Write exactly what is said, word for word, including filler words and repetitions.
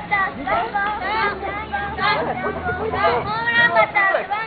ター、ホームランバッター、